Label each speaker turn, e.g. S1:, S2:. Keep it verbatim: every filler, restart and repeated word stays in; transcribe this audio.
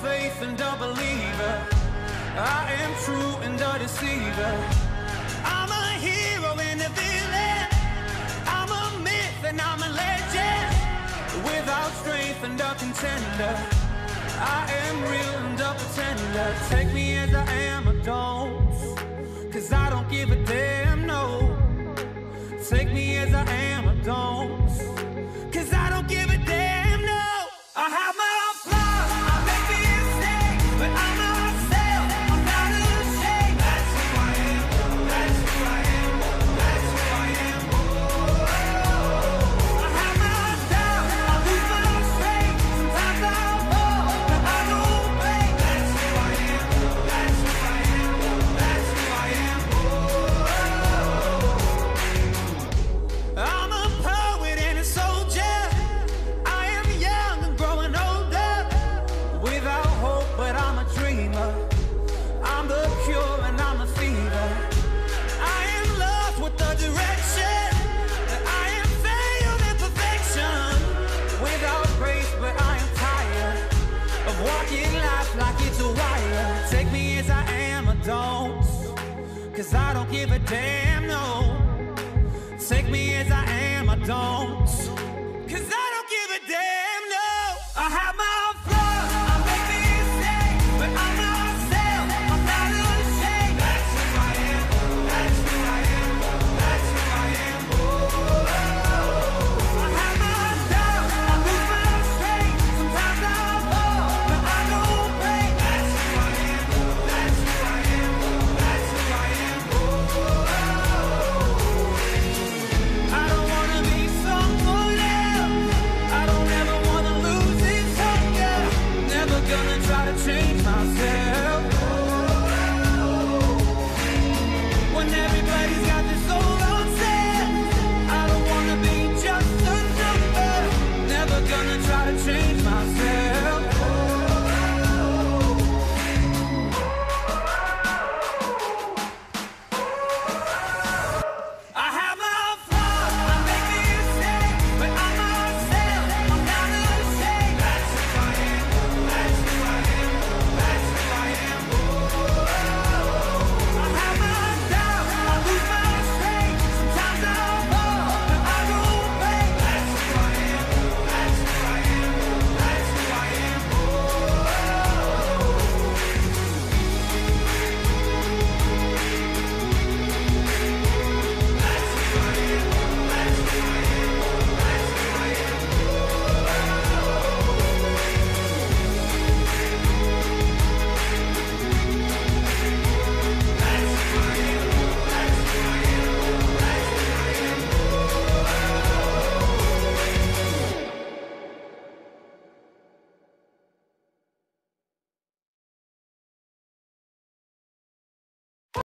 S1: faith and a believer. I am true and a deceiver. I'm a hero and a villain. I'm a myth and I'm a legend. Without strength and a contender, I am real and a pretender. Take me as I am or don't, cause I don't give a damn, no. Take me as I am or don't, cause I don't give a damn, no. I have my own flaws, I make mistakes, but I'm myself, I'm not ashamed. That's who I am, that's who I am, that's who I am. I have my doubts, I lose my strength, sometimes I fall, but I don't break. That's who I am, that's who I am, that's who I am. I'm a poet and a soldier. I am young and growing older. Without hope, but I'm a dreamer. I'm the cure and I'm the fever. I am lost with the direction. I am failed in perfection. Without grace, but I am tired of walking life like it's a wire. Take me as I am or don't, cause I don't give a damn, no. Take me as I am or don't,